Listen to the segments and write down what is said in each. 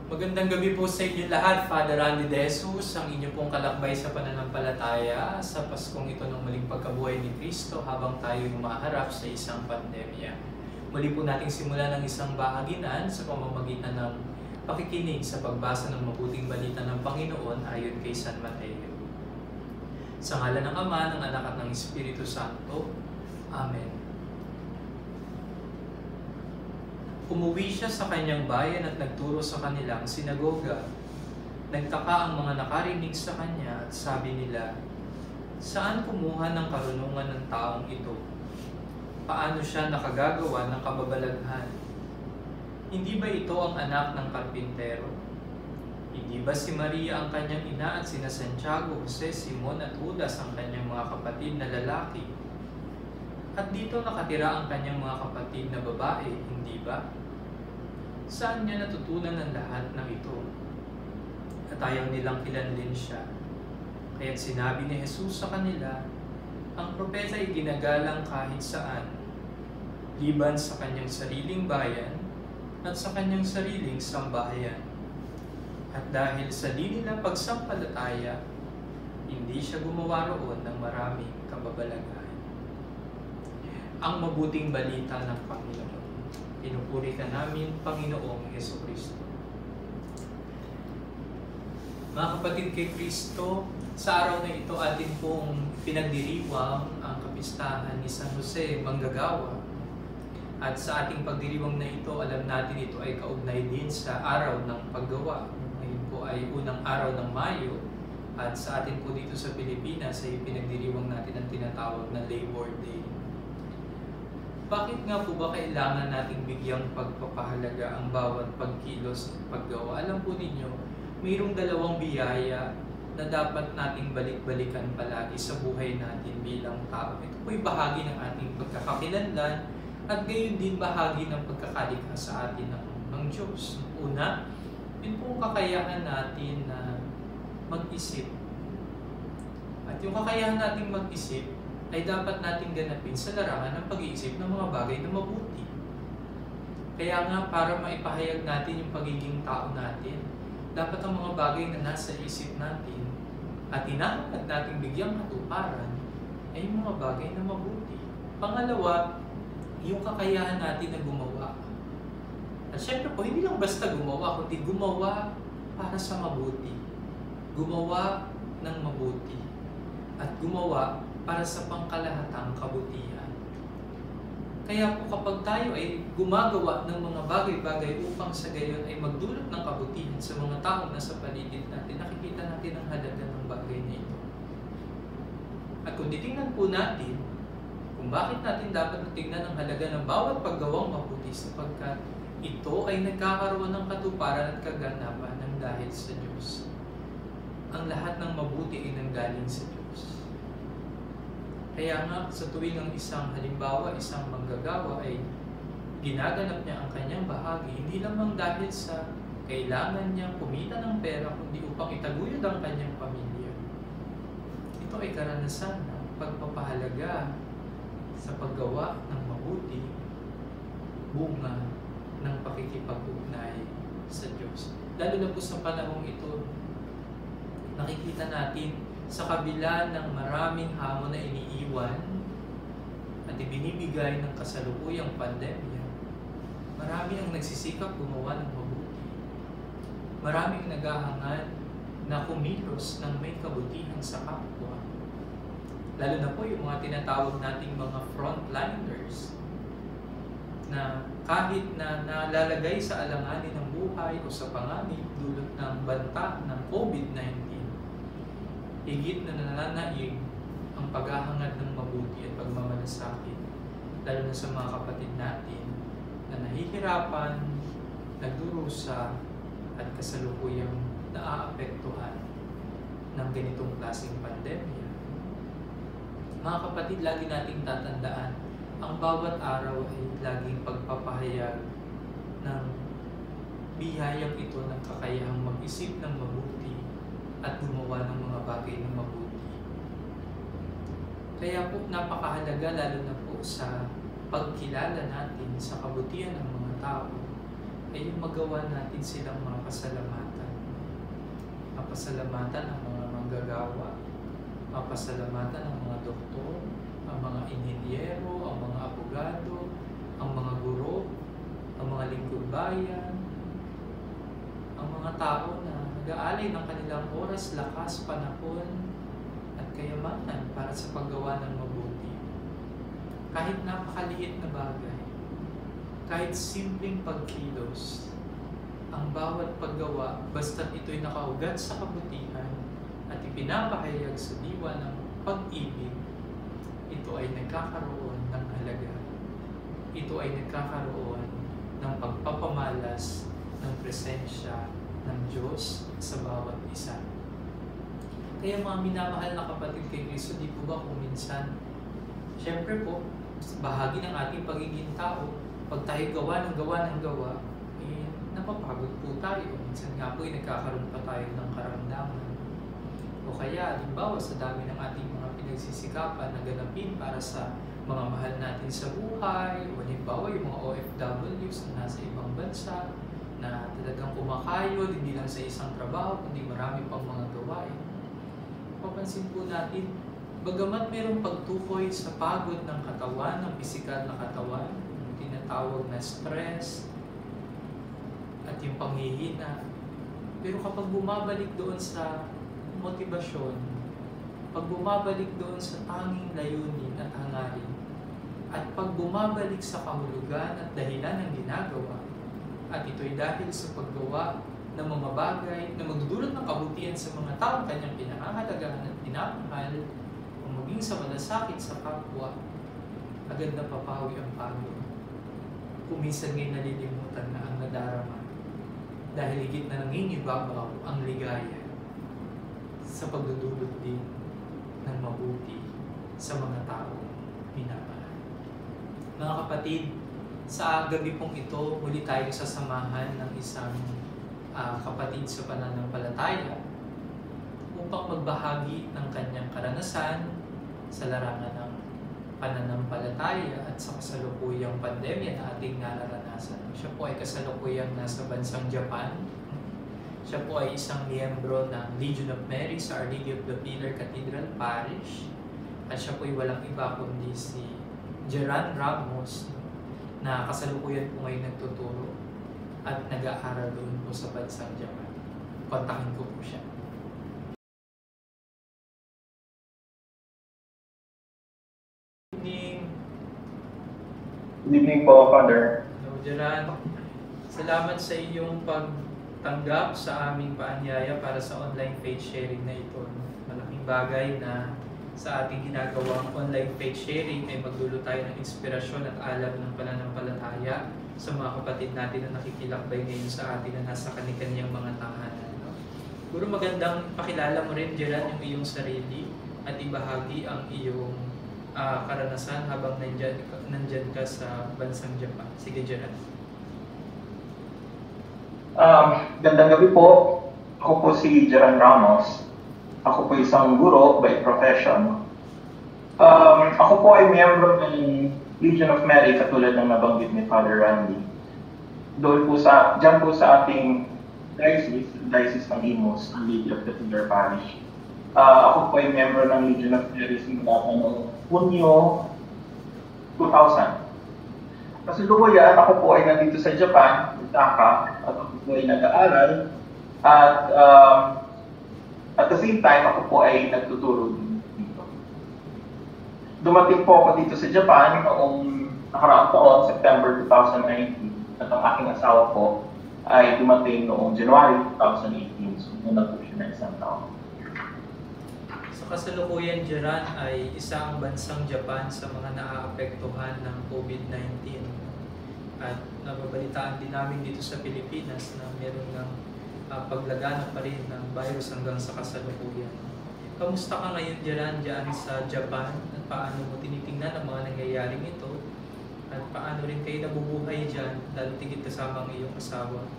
Magandang gabi po sa inyo lahat. Father Randy De Jesus, ang inyo pong kalakbay sa pananampalataya sa Paskong ito ng muling pagkabuhay ni Kristo habang tayo humaharap sa isang pandemya. Muli po nating simulan ng isang bahaginan sa pamamagitan ng pakikinig sa pagbasa ng mabuting balita ng Panginoon ayon kay San Mateo. Sa ngalan ng Ama, ng Anak at ng Espiritu Santo. Amen. Umuwi siya sa kanyang bayan at nagturo sa kanilang sinagoga. Nagtaka ang mga nakarinig sa kanya at sabi nila, "Saan kumuha ng karunungan ng taong ito? Paano siya nakagagawa ng kababalaghan? Hindi ba ito ang anak ng karpintero? Hindi ba si Maria ang kanyang ina at sina Santiago, Jose, Simon at Judas ang kanyang mga kapatid na lalaki? At dito nakatira ang kanyang mga kapatid na babae, hindi ba? Saan niya natutunan ang lahat ng ito?" At ayaw nilang kilanlin siya. Kaya't sinabi ni Jesus sa kanila, "Ang propeta ay ginagalang kahit saan, liban sa kanyang sariling bayan at sa kanyang sariling sambahayan. At dahil sa di nila pagsampalataya, hindi siya gumawa roon ng maraming kababalaghan." Ang mabuting balita ng Panginoon. Pinupuri ka namin, Panginoong Jesucristo. Mga kapatid kay Kristo, sa araw na ito atin pong pinagdiriwang ang kapistahan ni San Jose Manggagawa. At sa ating pagdiriwang na ito, alam natin ito ay kaugnay din sa araw ng paggawa. Ngayon po ay unang araw ng Mayo. At sa atin po dito sa Pilipinas ay pinagdiriwang natin ang tinatawag na Labor Day. Bakit nga po ba kailangan nating bigyang pagpapahalaga ang bawat pagkilos at paggawa? Alam po ninyo, mayroong dalawang biyaya na dapat nating balik-balikan palagi sa buhay natin bilang tao. Ito po'y bahagi ng ating pagkakakilanlan at gayon din bahagi ng pagkakalikha sa atin ng Diyos. Una, yun po ang kakayahan natin na mag-isip. At yung kakayahan natin mag-isip ay dapat nating ganapin sa larangan ng pag-iisip ng mga bagay na mabuti. Kaya nga, para maipahayag natin yung pagiging tao natin, dapat ang mga bagay na nasa isip natin at hinahangad nating bigyang katuparan ay yung mga bagay na mabuti. Pangalawa, yung kakayahan natin na gumawa. At syempre po, hindi lang basta gumawa, kundi gumawa para sa mabuti. Gumawa ng mabuti. At gumawa para sa pangkalahatang kabutihan. Kaya po kapag tayo ay gumagawa ng mga bagay-bagay upang sa gayon ay magdulot ng kabutihan sa mga taong nasa paligid natin, nakikita natin ang halaga ng bagay na ito. At kung titingnan po natin kung bakit natin dapat tingnan ang halaga ng bawat paggawang mabuti, sapagkat ito ay nagkakaroon ng katuparan at kaganapan ng dahil sa Diyos. Ang lahat ng mabuti ay nanggaling sa Diyos. Kaya nga, sa tuwing ang isang halimbawa, isang manggagawa ay ginaganap niya ang kanyang bahagi, hindi lamang dahil sa kailangan niya kumita ng pera, kundi upang itaguyod ang kanyang pamilya. Ito ay karanasan ng pagpapahalaga sa paggawa ng mabuti, bunga ng pakikipag-ugnay sa Diyos. Lalo na po sa panahong ito, nakikita natin sa kabila ng maraming hamon na iniiwan at ibinibigay ng kasalukuyang pandemya, marami ang nagsisikap gumawa ng mabuti. Maraming naghahangad na kumilos ng may kabutihan sa kapwa. Lalo na po yung mga tinatawag nating mga frontliners na kahit na nalalagay sa alanganin ng buhay o sa panganib dulot ng banta ng COVID-19, higit na nananaig ang paghahangad ng mabuti at pagmamalasakit, lalo na sa mga kapatid natin na nahihirapan, nagdurusa at kasalukuyang naaapektuhan ng ganitong klaseng pandemya. Mga kapatid, lagi nating tatandaan, ang bawat araw ay laging pagpapahayag ng biyayang ito ng kakayahang mag-isip ng mabuti at gumawa ng mga bagay na mabuti. Kaya po napakahalaga lalo na po sa pagkilala natin sa kabutihan ng mga tao ay yung magawa natin silang mga pasalamatan. Mapasalamatan ang mga manggagawa, mapasalamatan ang mga doktor, ang mga inhinyero, ang mga abogado, ang mga guro, ang mga lingkod bayan, ang mga tao na nag-aalay ng kanilang oras, lakas, panahon, at kayamanan para sa paggawa ng mabuti. Kahit napakaliit na bagay, kahit simpleng pagkilos, ang bawat paggawa, basta't ito'y nakaugat sa kabutihan at ipinapahayag sa diwa ng pag-ibig, ito ay nagkakaroon ng halaga. Ito ay nagkakaroon ng pagpapamalas ng presensya ng Diyos sa bawat isa. Kaya mga minamahal na kapatid kay Kristo, di po ba kung minsan, syempre po, bahagi ng ating pagiging tao, pag tayo gawa, napapagod po tayo. Minsan nga po, nagkakaroon pa tayo ng karamdaman. O kaya, halimbawa, sa dami ng ating mga pinagsisikapan na ganapin para sa mga mahal natin sa buhay, o halimbawa, yung mga OFWs na nasa ibang bansa, na talagang kumakayod, hindi lang sa isang trabaho, kundi marami pang mga gawain. Papansin po natin, bagamat mayroong pagtukoy sa pagod ng katawan, ng pisikal na katawan, yung tinatawag na stress, at yung panghihina, pero kapag bumabalik doon sa motibasyon, pag bumabalik doon sa tanging layunin at hangarin, at pag bumabalik sa kahulugan at dahilan ng ginagawa, at ito'y dahil sa paggawa ng mga bagay na magdudulot ng kabutihan sa mga taong kanyang pinangahalagahan at pinapahal, o maging sa malasakit sa kapwa, agad na papawi ang pagod. Kung minsan ngayon nalilimutan na ang nadarama, dahil higit na nangingibabaw ang ligaya sa pagdudulot din ng mabuti sa mga taong minamahal. Mga kapatid, sa gabi pong ito, muli tayong sasamahan ng isang kapatid sa pananampalataya upang magbahagi ng kanyang karanasan sa larangan ng pananampalataya at sa kasalukuyang pandemya na ating nararanasan. Siya po ay kasalukuyang nasa bansang Japan. Siya po ay isang miyembro ng Legion of Mary sa Our Lady of the Pillar Cathedral Parish. At siya po ay walang iba kundi si Geran Ramos, na kasalukuyan po ngayon nagtuturo at nag-aaral doon po sa bansang Japan. Kontakin ko po siya. Good evening po, Father. Hello, Geran. Salamat sa iyong pagtanggap sa aming paanyaya para sa online faith sharing na ito. Malaking bagay na sa ating ginagawang online faith sharing ay magdulot tayo ng inspirasyon at alam ng pananampalataya sa mga kapatid natin na nakikilakbay ngayon sa atin na nasa kanilang mga tahanan. Puro magandang pakilala mo rin, Geran, yung iyong sarili at ibahagi ang iyong karanasan habang nandyan ka sa bansang Japan. Sige, Geran. Gandang gabi po. Ako po si Geran Ramos. Ako po isang guro by profession. Ako po ay miyembro ng Legion of Mary katulad ng nabanggit ni Father Randy. Diyan po sa ating diocese ng Imus, ang Lady of the Pillar Parish. Ako po ay miyembro ng Legion of Mary simula pa noong Hunyo 2000. Kasalukuyan, ako po ay nandito sa Japan, Osaka, at ako po ay nag-aaral. At the same time, ako po ay nagtuturo dito. Dumating po ako dito sa Japan noong nakaraang taon, September 2019. At ang aking asawa po ay dumating noong January 2018. So, muna po siya na isang taon. Kasalukuyan, Geran, ay isang bansang Japan sa mga naaapektuhan ng COVID-19. At nababalitaan din namin dito sa Pilipinas na meron ng paglagana pa rin ng virus hanggang sa kasalukuyan. Kamusta ka ngayon, Geran, dyan sa Japan? At paano mo tinitingnan ang mga nangyayaring ito? At paano rin kayo nabubuhay dyan, lalo tigit kasama ang iyong asawa?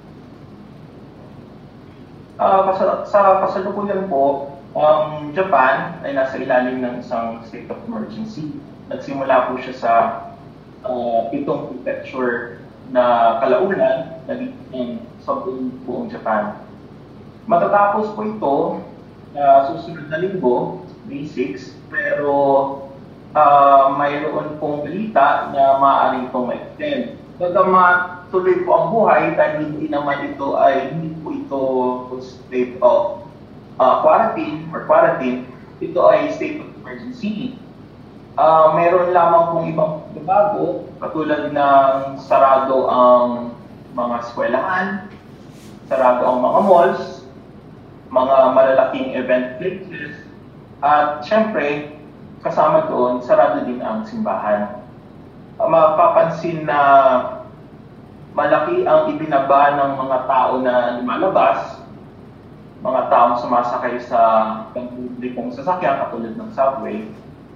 Sa kasalukuyan po, ang Japan ay nasa ilalim ng isang state of emergency. Nagsimula po siya sa 7 prefecture na kalaunan sa buong Japan. Matatapos po ito susunod na linggo, May 6, pero mayroon pong balita na maaaring itong ma-extend. Bagamat tuloy po ang buhay dahil hindi po ito state of quarantine, ito ay state of emergency. Meron lamang pong ibang bago, katulad ng sarado ang mga eskwelahan, sarado ang mga malls, mga malalaking event places, at syempre, kasama doon, sarado din ang simbahan. Mapapansin na malaki ang ibinaba ng mga tao na lumalabas, mga taong sumasakay sa pampublikong sasakyan katulad ng subway.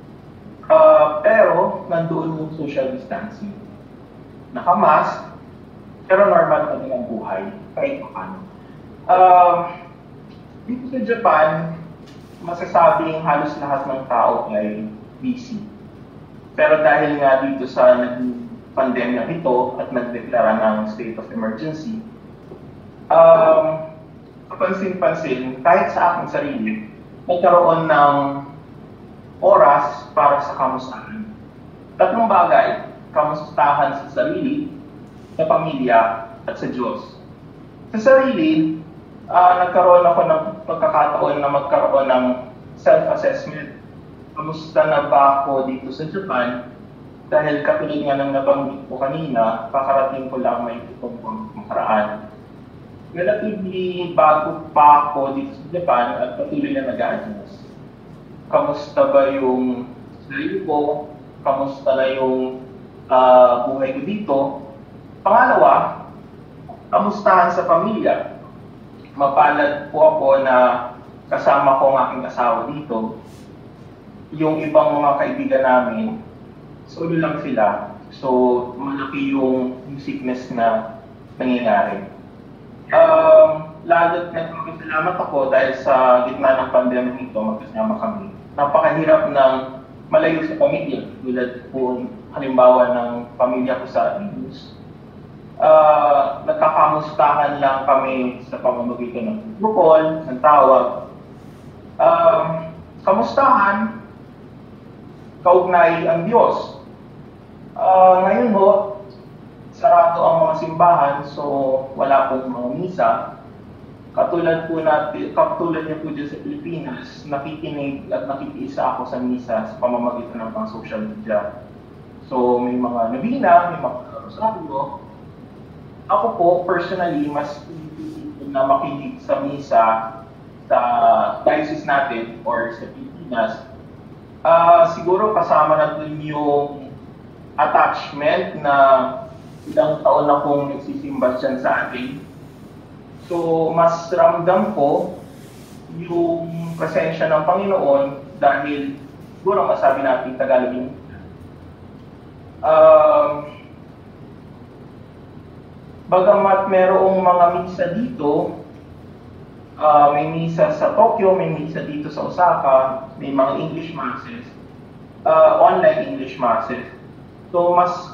Pero nandoon yung social distancing. Nakamask, pero normal pa din ang buhay, kahit paano. Dito sa Japan, masasabing halos lahat ng tao ay busy. Pero dahil nga dito sa pandemya ito at nagdeklara ng state of emergency, kapansin-pansin, kahit sa aking sarili, nagkaroon ng oras para sa kamustahan. Tatlong bagay: kamustahan sa sarili, sa pamilya, at sa Diyos. Sa sarili, nagkaroon ako ng pagkakataon na magkaroon ng self-assessment. Kamusta na ba ako dito sa Japan? Dahil katulad nga ng nabanggit ko kanina, kakarating ko lang may itong makaraan. Relatively bago pa ako dito sa Japan at patuloy na nag-a-adjust. Kamusta ba yung sarili ko? Kamusta na yung buhay ko dito? Pangalawa, kamustahan sa pamilya? Mapalad po ako na kasama ko ang aking asawa dito. Yung ibang mga kaibigan namin, solo lang sila. So, malaki yung sickness na nangyayari. Lalo't nagpapasalamat ako dahil sa gitna ng pandemya ito, magkasama kami. Napakahirap ng malayo sa pamilya. Tulad po, halimbawa ng pamilya ko sa Ramos. Nagkakamustahan lang kami sa pamamagitan ng video call, ng tawag. Kamustahan, kaugnay ang Diyos. Ngayon ho, sarado ang mga simbahan, so wala pong mga misa. Katulad niyo po dyan sa Pilipinas, nakikinig at nakikiisa ako sa misa sa pamamagitan ng pang-social media. So may mga nabina, may mga rosaryo. Ako po, personally, mas pinipili na makinig sa misa sa diocese natin or sa Pilipinas. Siguro kasama na dun yung attachment na ilang taon na kong nagsisimba dyan sa atin. So, mas ramdam ko yung presensya ng Panginoon dahil siguro masabi natin Tagalog yung bagamat merong mga misa dito, may misa sa Tokyo, may misa dito sa Osaka, may mga English masses, online English masses. So,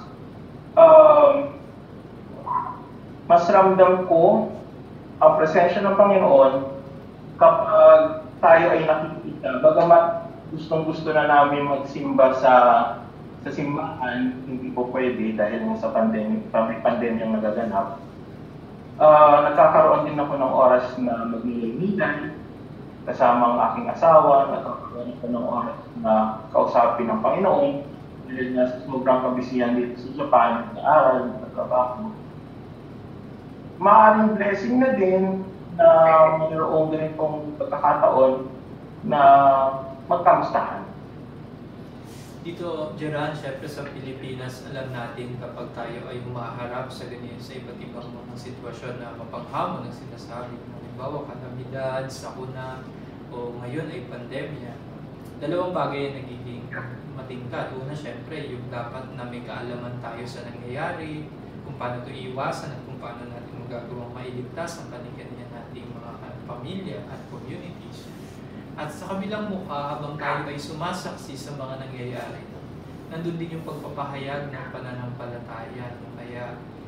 mas ramdam ko ang presensya ng Panginoon kapag tayo ay nakikita. Bagamat gustong-gusto na namin magsimba sa simbahan, hindi po pwede dahil sa pandemyang nagaganap. Nagkakaroon din ako ng oras na magnilay-nilay kasama ang aking asawa, nagkakaroon ako ng oras na kausapin ng Panginoon dahil nga sa sobrang kabisihan dito sa Japan, nag-aaral, nagtrabaho. Maaaring blessing na din na mayroong ganitong pagkakataon na magkamustahan. Dito, Geran, syempre sa Pilipinas, alam natin kapag tayo ay humaharap sa ganyan sa iba't ibang mga sitwasyon na mapanghamon ang sinasabi. Halimbawa, kalamidad, sakuna, o ngayon ay pandemya. Dalawang bagay ang nagiging matingkad. Una, syempre, yung dapat na may kaalaman tayo sa nangyayari, kung paano ito iiwasan at kung paano natin magagawang mailigtas ang kanya-kanya nating mga pamilya at communities. At sa kabilang mukha, habang tayo ay sumasaksi sa mga nangyayari, nandun din yung pagpapahayag ng pananampalataya. Kaya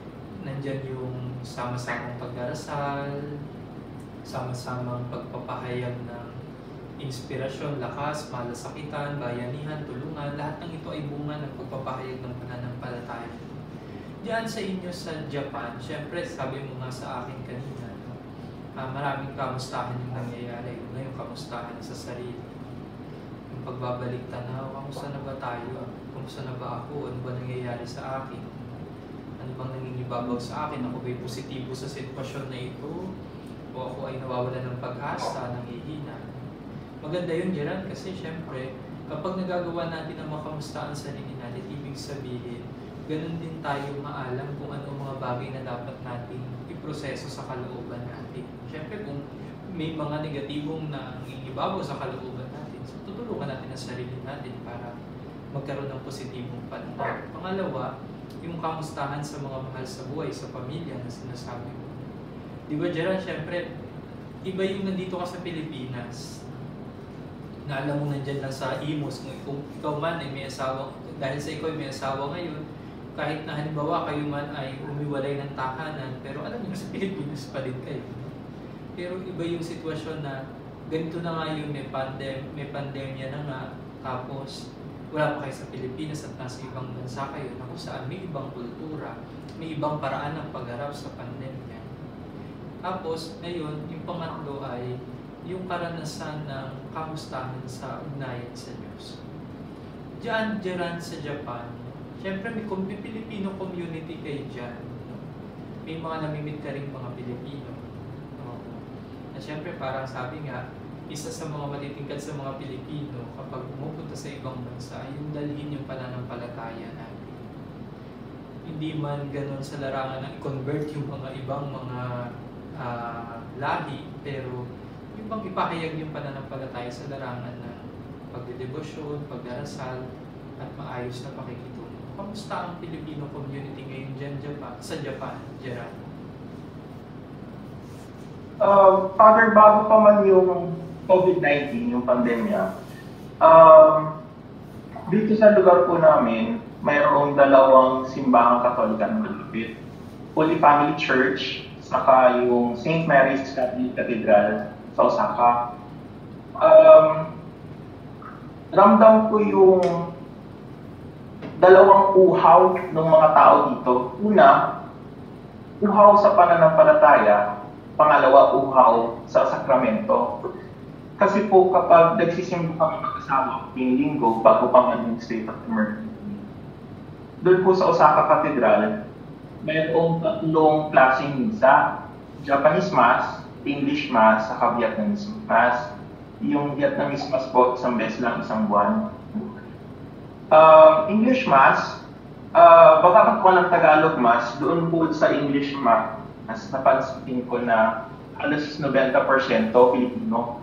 nandyan yung sama-samang pagdarasal, sama-samang pagpapahayag ng inspirasyon, lakas, malasakitan, bayanihan, tulungan. Lahat ng ito ay bunga ng pagpapahayag ng pananampalataya. Diyan sa inyo sa Japan, syempre sabi mo nga sa akin kanina, maraming kamustahan yung nangyayari. Ngayon, kamustahan sa sarili. Yung pagbabalik tanaw, kamusta na ba tayo? Kamusta na ba ako? Ano ba nangyayari sa akin? Ano bang nangingibabaw sa akin? Ako ba'y positibo sa sitwasyon na ito? O ako ay nawawala ng pag-asa, nangihina? Maganda yun, Geran, kasi syempre, kapag nagagawa natin ang makamusta ang sarili natin, ibig sabihin, ganun din tayo maalam kung ano ang mga bagay na dapat nating iproseso sa kalooban natin. Siyempre, kung may mga negatibong na nangingibabaw sa kalooban natin, so tutulungan natin ang sarili natin para magkaroon ng positibong pananaw. Pangalawa, yung kamustahan sa mga mahal sa buhay, sa pamilya na sinasabi ko. Di ba, Geran, siyempre, iba yung nandito ka sa Pilipinas, na alam mo nandyan lang sa imos, kung ikaw man ay may asawa, dahil sa ikaw ay may asawa ngayon, kahit na halimbawa kayo man ay umiwalay ng tahanan, pero alam niyo sa Pilipinas pa din kayo. Pero iba yung sitwasyon na ganito na nga yung may pandemya na nga, tapos wala pa kayo sa Pilipinas at nasa ibang bansa kayo, na kung saan may ibang kultura, may ibang paraan ng pagharap sa pandemya. Tapos, ngayon, yung pangatlo ay yung karanasan ng kamustahan sa ugnayan sa Diyos. Diyan, Geran, sa Japan, siyempre may Filipino community kayo dyan. May mga namimit ka rin mga Pilipino. Na siyempre parang sabi nga, isa sa mga matitingkad sa mga Pilipino kapag pumupunta sa ibang bansa, yung dalhin yung pananampalataya natin. Hindi man ganun sa larangan na i-convert yung mga ibang mga lahi, pero yung bang ipahayag yung pananampalataya sa larangan ng pagdedebosyon, pagdarasal, at maayos na pakikitungo. Kamusta ang Filipino community ngayon dyan sa Japan, Geran? Father, bago pa man yung COVID-19, yung pandemya, dito sa lugar po namin, mayroong dalawang simbahang Katolika ng malapit. Holy Family Church, saka yung St. Mary's Catholic Cathedral sa Osaka. Ramdam ko yung dalawang uhaw ng mga tao dito. Una, uhaw sa pananampalataya. Pangalawa, uhaw sa sakramento. Kasi po kapag nagsisimba kami mag-asawa tuwing linggo bago pa man yung state of emergency, doon po sa Osaka Cathedral, mayroong tatlong klaseng misa. Japanese Mass, English Mass, saka Vietnamese Mass. Yung Vietnamese Mass po, isang beses lang, isang buwan. English Mass, baka ko ng Tagalog Mass, doon po sa English Mass, napansin ko na halos 90% Filipino.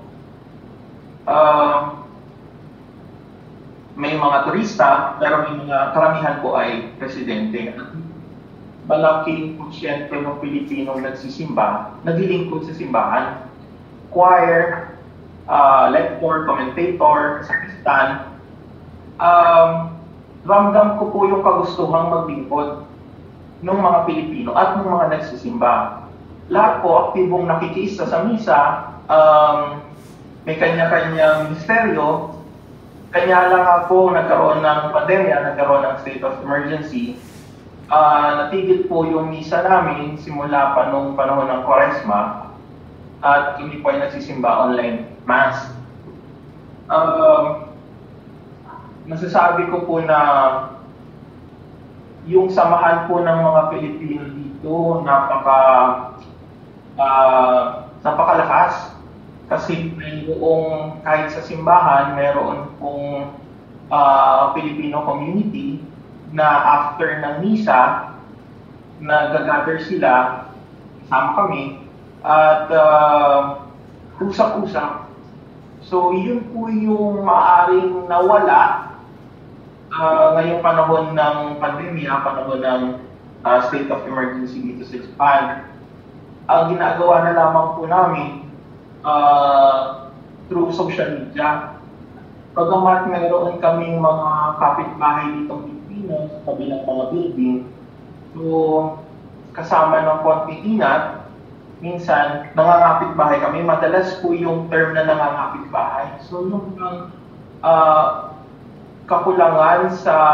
May mga turista, pero may mga karamihan po ay residente. Malaking porsyento ng Pilipinong nagsisimba, naglilingkod sa simbahan. Choir, lector, commentator, sakristan. Ramdam ko po yung kagustuhang maglingkod ng mga Pilipino at ng mga nagsisimba. Lahat po aktibong nakikiisa sa misa, may kanya-kanyang misteryo. Kanya lang ako nagkaroon ng pandemya, nagkaroon ng state of emergency. Natigil po yung misa namin simula pa nung panahon ng Quaresma at kami po ay nagsisimba online mass. Masasabi ko po na yung samahan po ng mga Pilipino dito napakalakas kasi mayroong kahit sa simbahan mayroon pong Filipino community na after ng misa nag-gather sila, kasama kami at usap-usap. So yun po yung maaaring nawala ngayong panahon ng pandemya, panahon ng state of emergency dito sa Japan. Ang ginagawa na lamang po namin through social media. Pagamat mayroon kaming mga kapitbahay ditong Pilipinas, kabilang mga building. So, kasama ng konting ingat, minsan nangangapit bahay kami. Madalas po yung term na nangangapit bahay. So yung kakulangan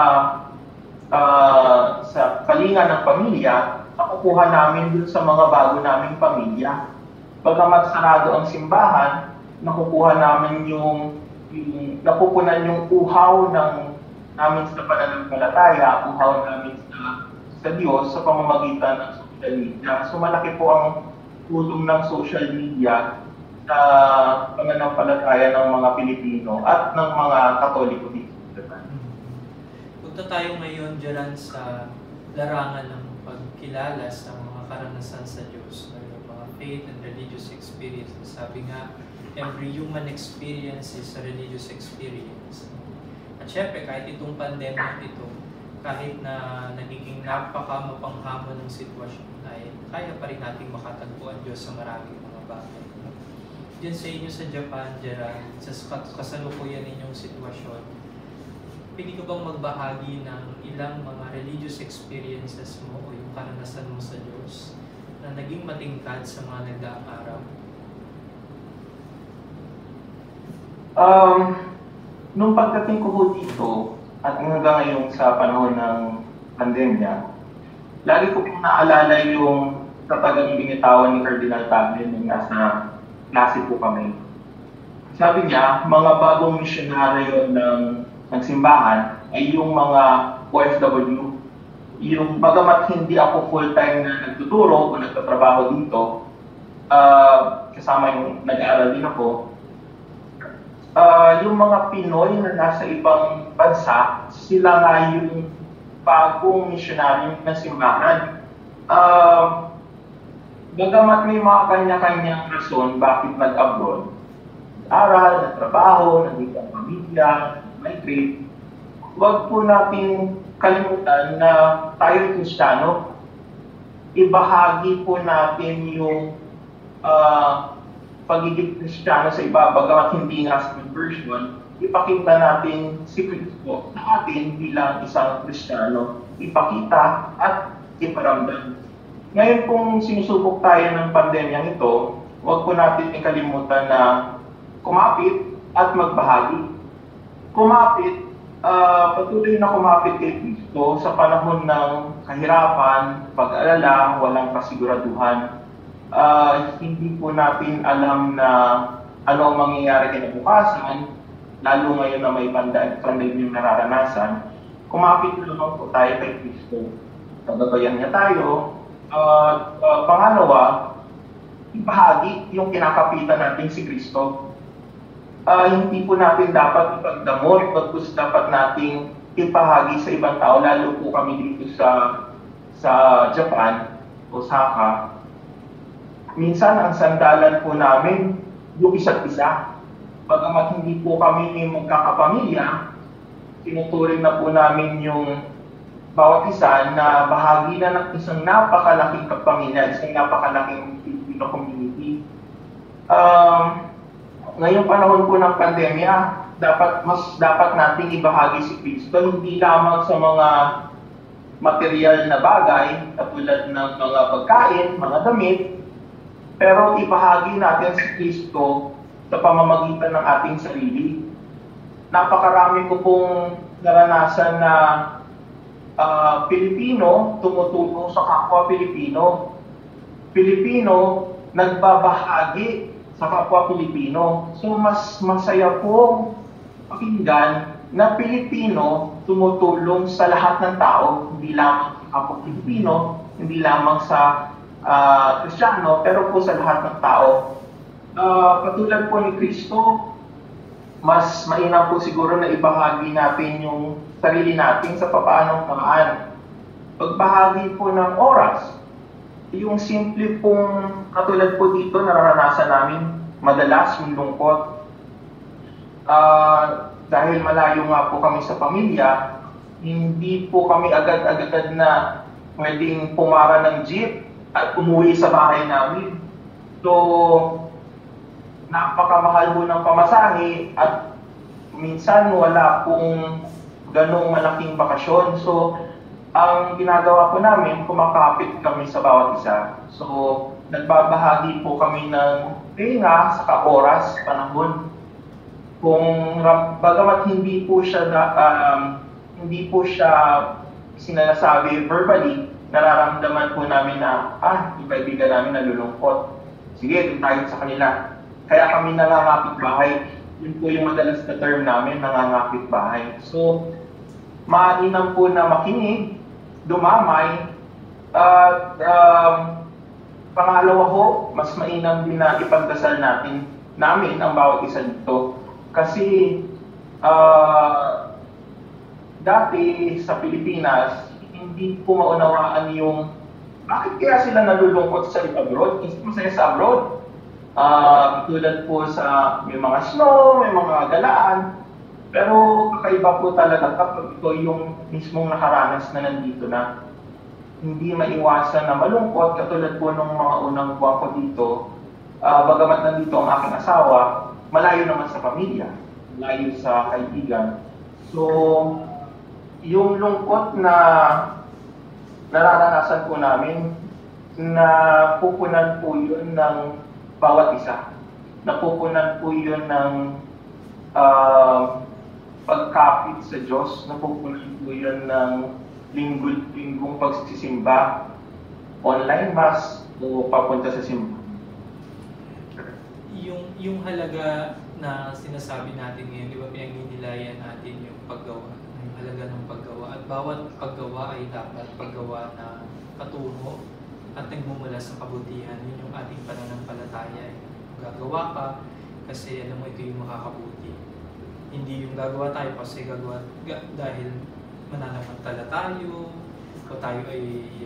sa kalinga ng pamilya, nakukuha namin dun sa mga bago naming pamilya. Bagamat sarado ang simbahan, nakukuha namin napupunan yung uhaw namin sa pananampalataya, uhaw namin sa Diyos sa pamamagitan ng social media. So malaki po ang tulong ng social media sa pananampalataya ng mga Pilipino at ng mga Katoliko dito. Punta tayo ngayon, Geran, sa larangan ng pagkilala sa mga karanasan sa Diyos, mga faith and religious experiences. Sabi nga, every human experience is a religious experience. At syempre, kahit itong pandemic ito, kahit na nagiging napaka-mapanghamon ng sitwasyon, ay kaya pa rin nating makatagpo ang Diyos sa maraming mga bagay. Diyan sa inyo sa Japan, Geran, sa kasalukuyan ninyong sitwasyon, pwede ka bang magbahagi ng ilang mga religious experiences mo o yung karanasan mo sa Diyos na naging matingkad sa mga nagdaang araw? Nung pagdating ko dito at hanggang ngayon sa panahon ng pandemya, lagi ko pong naalala yung katagang binitawan ni Cardinal Tagle nung nasa klase po kami. Sabi niya, mga bagong misyonaryo ng simbahan ay yung mga OFW. Yung bagamat hindi ako full-time na nagtuturo o nagtatrabaho dito, kasama yung nag-aaral din ako, yung mga Pinoy na nasa ibang bansa, sila nga yung bagong misyonaryo ng simbahan. Bagamat may mga kanya-kanyang rason bakit nag-abroad, aral, nagtrabaho, nandito ang pamilya, migrate, huwag po natin kalimutan na tayo Kristiyano. Ibahagi po natin yung pagiging Kristiyano sa iba, bagamat hindi nga sa conversion, ipakita natin si Kristo sa atin bilang isang Kristiyano. Ipakita at iparamdam. Ngayon kung sinusubok tayo ng pandemyang ito, huwag po natin ikalimutan na kumapit at magbahagi. Kumapit, patuloy na kumapit kay Kristo sa panahon ng kahirapan, pag-alala, walang kasiguraduhan. Hindi po natin alam na ano ang mangyayari kinabukasan, lalo ngayon na may pandemyang nararanasan. Kumapit naman po tayo kay Kristo. Pagbabayan niya tayo. Pangalawa, ibahagi yung kinakapitan natin si Kristo. Hindi po natin dapat ipagdamot, bagkus dapat nating ipahagi sa ibang tao, lalo po kami dito sa Japan, Osaka. Minsan, ang sandalan po namin, yung isa't isa. Bagamat hindi po kami magkakapamilya, tinuturing na po namin yung bawat isa na bahagi na ng isang napakalaking kapamilya, isang napakalaking Filipino community. Ngayong panahon po ng pandemya, dapat nating ibahagi si Kristo, hindi lamang sa mga material na bagay, katulad ng mga pagkain, mga damit, pero ibahagi natin si Kristo sa pamamagitan ng ating sarili. Napakarami ko pong naranasan na Pilipino tumutulong sa kapwa Pilipino. Pilipino nagbabahagi sa kapwa Pilipino. So mas masaya po pakinggan na Pilipino tumutulong sa lahat ng tao, hindi lamang sa kapwa Pilipino, hindi lamang sa Kristiyano, pero po sa lahat ng tao. Katulad po ni Kristo, mas mainam po siguro na ibahagi natin yung sarili natin sa papaanong paraan. Pagbahagi po ng oras, yung simple pong katulad po dito nararanasan namin madalas yung lungkot. Dahil malayo nga po kami sa pamilya, hindi po kami agad-agad na pwedeng pumara ng jeep at umuwi sa bahay namin. So, napakamahal po ng pamasahe at minsan wala pong ganong malaking bakasyon. So, ang ginagawa po namin, kumakapit kami sa bawat isa. So, nagbabahagi po kami ng tinga, saka oras, panahon. Kung bagamat hindi po siya sinasabi verbally, nararamdaman po namin na yung kaibigan namin nalulungkot. Sige, doon tayo sa kanila. Kaya kami nangangapit bahay. Yun po yung madalas na term namin, nangangapit bahay. So, mainam po na makinig, dumamay, at pangalawa ho, mas mainam din na ipagdasal namin ang bawat isa dito. Kasi dati sa Pilipinas, hindi po maunawaan yung bakit kaya sila nalulungkot sa abroad, hindi masaya sa abroad. Tulad po sa may mga snow, may mga galaan, pero kakaiba po talaga kapag ito yung mismong nakaranas na nandito na hindi maiwasan na malungkot katulad po nung mga unang buwan ko dito. Bagamat nandito ang aking asawa, malayo naman sa pamilya, malayo sa kaibigan. So, yung lungkot na nararanasan po namin, na pupunan po yun ng bawat isa. Napupunan po yun ng pagkapit sa Diyos, napupunan po yun ng linggong pagsisimba, online mass o papunta sa simbahan. Yung halaga na sinasabi natin ngayon, di ba pinag-inilayan natin yung paggawa, yung halaga ng paggawa. At bawat paggawa ay dapat paggawa na patungo at nagmumula sa kabutihan. Yun yung ating pananampalataya. Gagawa ka kasi alam mo ito yung makakabuti. Hindi yung gagawa tayo kasi gagawa dahil mananamantala tayo o tayo ay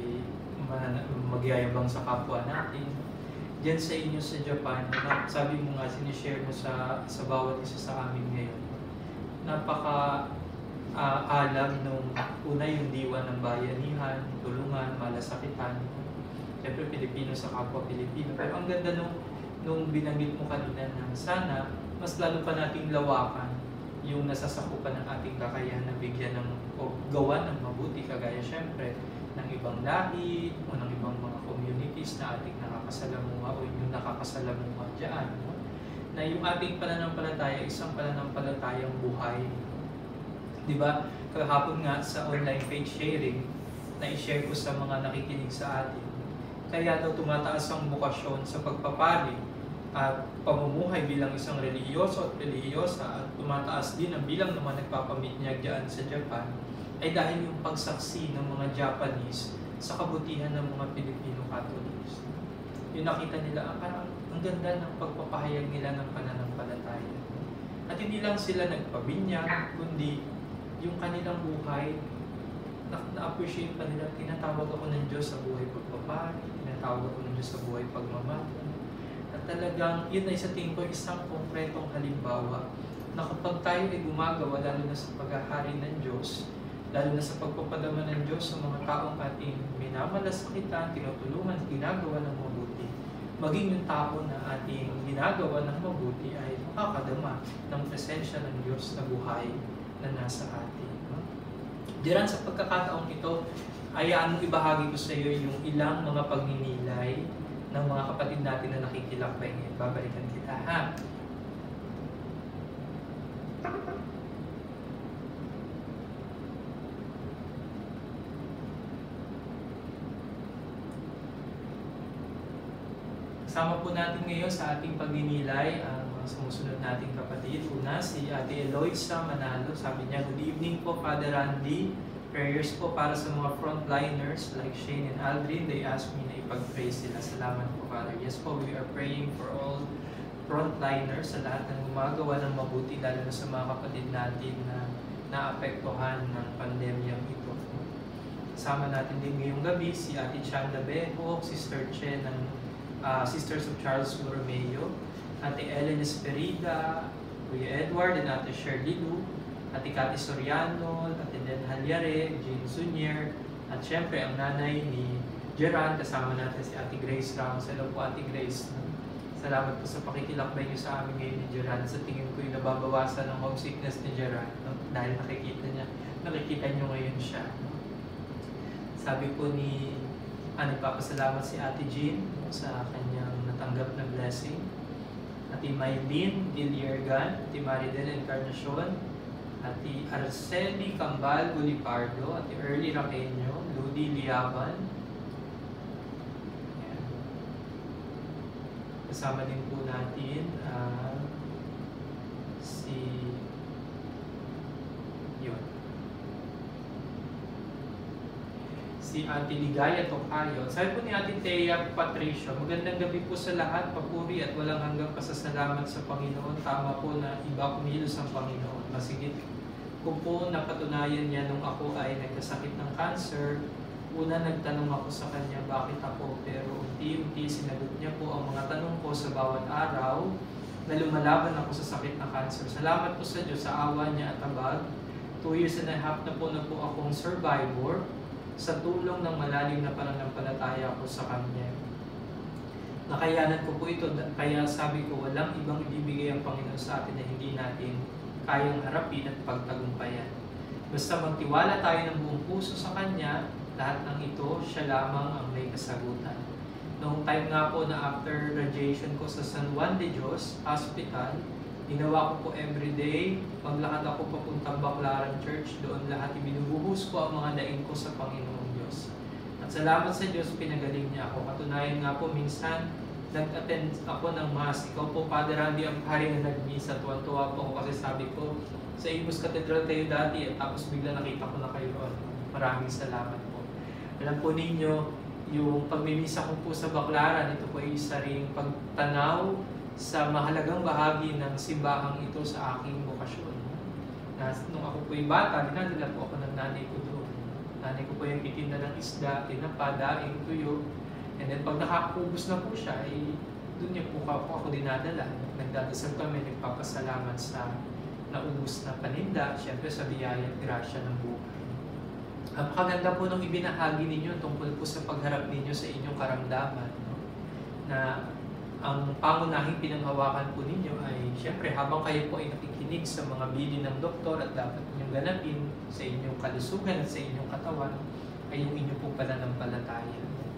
magyayabang sa kapwa natin. Diyan sa inyo sa Japan, sabi mo nga, sinishare mo sa bawat isa sa amin ngayon, napaka alam nung una yung diwa ng bayanihan, tulungan, malasakitan. Siyempre Pilipino sa kapwa Pilipino. Pero ang ganda nung binanggit mo kanina na sana mas lalo pa nating lawakan yung nasasakupan ng ating kakayahan na bigyan o gawa ng mabuti, kagaya siyempre ng ibang lahi o ng ibang mga communities na ating nakakasalamuha o yung nakakasalamuha dyan. No? Na yung ating pananampalataya, isang pananampalatayang buhay. Diba? Kahapon nga sa online page sharing, na i-share ko sa mga nakikinig sa atin. Kaya daw tumataas ang bukasyon sa pagpapari at pamumuhay bilang isang relihiyoso at relihiyosa, at tumataas din ang bilang naman nagpapaminyag dyan sa Japan, ay dahil yung pagsaksi ng mga Japanese sa kabutihan ng mga Pilipino Catholics. Yung nakita nila, parang ang ganda ng pagpapahayag nila ng pananampalataya. At hindi lang sila nagpabinyag, kundi yung kanilang buhay, na-appreciate pa nila, tinatawag ako ng Diyos sa buhay pagpapari, tinatawag ako ng Diyos sa buhay pagmamahal. At talagang, yun ay sa tingin ko isang konkretong halimbawa na kapag tayo ay gumagawa, lalo na sa paghahari ng Diyos, lalo na sa pagpapadama ng Diyos sa mga taong ating minamalasakitan, tinutulungan, ginagawa ng mabuti, maging yung tao na ating ginagawa ng mabuti ay makakadama ng presensya ng Diyos na buhay na nasa atin. Geran, sa pagkakataong ito, ayaan mo ibahagi ko sa iyo yung ilang mga pagninilay ng mga kapatid natin na nakikilakbay ngayon. Babalikan kita, ha? Kasama po natin ngayon sa ating pagninilay ang mga sumusunod nating kapatid. Una, si Ate Eloisa Manalo. Sabi niya, good evening po, Father Randy. Prayers po para sa mga frontliners like Shane and Aldrin. They asked me na ipag-pray sila. Salamat po, Father. Yes po, we are praying for all frontliners, sa lahat ng gumagawa ng mabuti, lalo na sa mga kapatid natin na naapektuhan ng pandemyang ito. Kasama natin din ngayong gabi si Ate Chanda Beho, Sister Che ng Sisters of Charles Borromeo, Ate Ellen Esperida, Kuya Edward, and Ate Shirley Lu, Ate Cathy Soriano, Ate Den Halyare, Jean Sunier, at syempre ang nanay ni Geran, kasama natin si Ate Grace Ramos. Hello po, Ate Grace. Salamat po sa pakikilakbay niyo sa amin ngayon ni Geran. Sa tingin ko yung nababawasan ng homesickness ni Geran, no? Dahil nakikita niyo ngayon siya. No? Sabi po nagpapasalamat si Ate Jean sa kanyang natanggap na blessing. Ate Maylene Diliergan, Ate Maridel Encarnacion, Ate Arceli Cambal Gulipardo, Ate Early Raqueño, Ludi Liaban. Ayan. Kasama din po natin si Ate Ligaya Tocayo. Sabi po ni Ate Thea Patricia, magandang gabi po sa lahat, papuri at walang hanggang pasasalamat sa Panginoon. Tama po na iba kumilos ang Panginoon. Masigit ko po napatunayan niya nung ako ay nagkasakit ng cancer. Una nagtanong ako sa kanya bakit ako, pero unti-unti sinagot niya po ang mga tanong ko sa bawat araw na lumalaban ako sa sakit ng cancer. Salamat po sa Diyos sa awa niya at abag. 2 years and a half na po akong survivor sa tulong ng malalim na pananampalataya ko sa Kanya. Nakayanan ko po ito, kaya sabi ko walang ibang ibibigay ang Panginoon sa atin na hindi natin kayang harapin at pagtagumpayan. Basta magtiwala tayo ng buong puso sa Kanya, lahat ng ito, siya lamang ang may kasagutan. Noong time nga po na after radiation ko sa San Juan de Dios Hospital, ginawa ko po everyday, maglakad ako papuntang Baclaran Church, doon lahat ibinubuhos ko ang mga daing ko sa Panginoong Diyos. At salamat sa Diyos, pinagaling niya ako. Katunayan nga po, minsan, nag-attend ako ng Mass. Ikaw po, Father Randy, ang hari na nag-misa. Tuwan-tuwa po ako kasi sabi ko, sa Imus Cathedral kayo dati, at tapos bigla nakita ko na kayo roon. Maraming salamat po. Alam po ninyo, yung pagmimisa ko po sa Baclaran, ito po ay isa ring pagtanaw sa mahalagang bahagi ng simbahang ito sa aking bokasyon. Nung ako po yung bata, dinadala po ako ng nanay ko doon. Nanay ko po yung itinda ng isda, tinapa, daing, tuyo. And then pag nakakubos na po siya, doon niya po ako dinadala. Nagdadasal kami, nagpapasalamat sa naubos na paninda, syempre sa biyaya at grasya ng buhay. Ang pakaganda po nung ibinahagi ninyo tungkol po sa pagharap ninyo sa inyong karamdaman. No? Na ang pangunahing pinanghawakan po ninyo ay, syempre, habang kayo po ay nakikinig sa mga bilin ng doktor at dapat ninyong ganapin sa inyong kalusugan at sa inyong katawan, ay yung inyo pong pananampalataya.